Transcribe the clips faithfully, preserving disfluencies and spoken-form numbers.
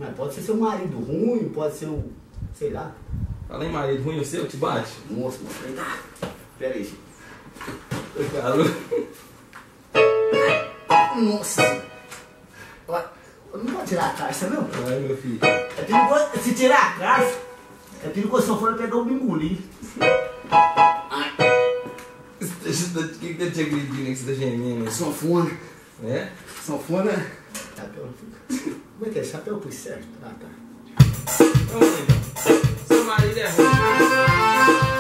Mas pode ser seu marido ruim, pode ser o... sei lá. Fala aí, marido ruim, o seu te bate? Nossa, mano. Tá. Pera aí, gente. Nossa. Eu não vou tirar a carça, não? Vai, meu filho. É perigoso. Se tirar a carça, é perigoso se eu for pegar o bingolim. Ai. O que que tá te agredindo aí que você tá gemendo? Sanfona. É? Sanfona. Chapéu. Como é que é? Chapéu por certo? Ah, tá. Vamos lá, então. Seu marido é ruim.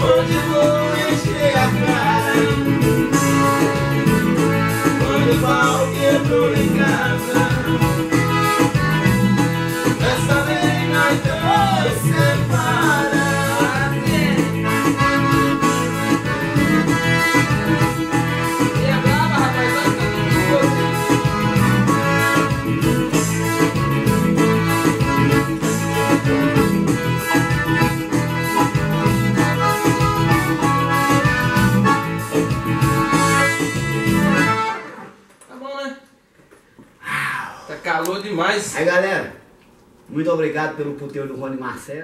onde vou encher a cara, quando o pau quebrou em casa. Dessa vez nós dois separa. E é brava, rapaz, nós estamos com tá bom, né? Tá calor demais. Aí galera, muito obrigado pelo puteiro do Rony e Marcelo.